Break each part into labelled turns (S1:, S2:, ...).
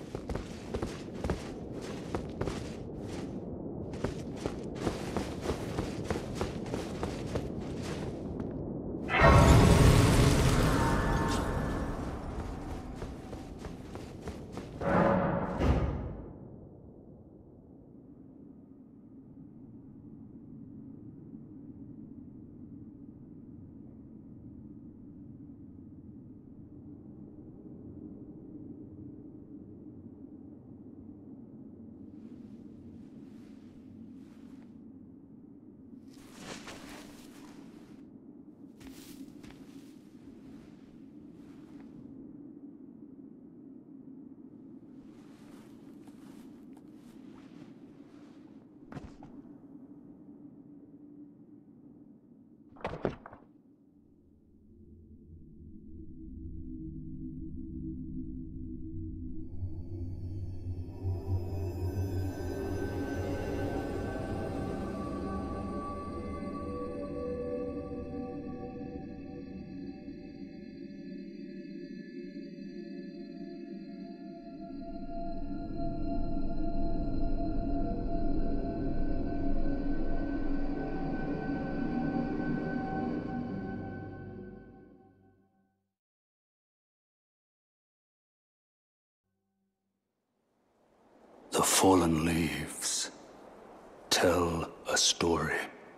S1: The fallen leaves tell a story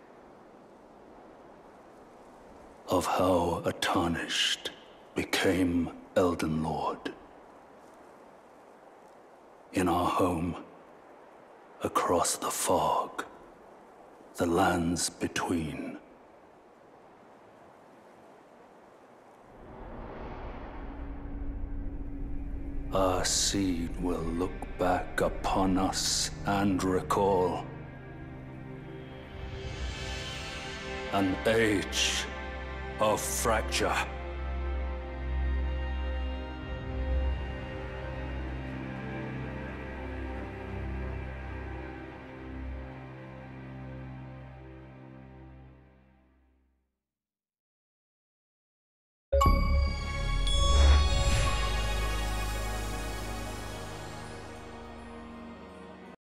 S1: of how a Tarnished became Elden Lord. In our home, across the fog, the lands between. Our seed will look back upon us and recall an age of fracture.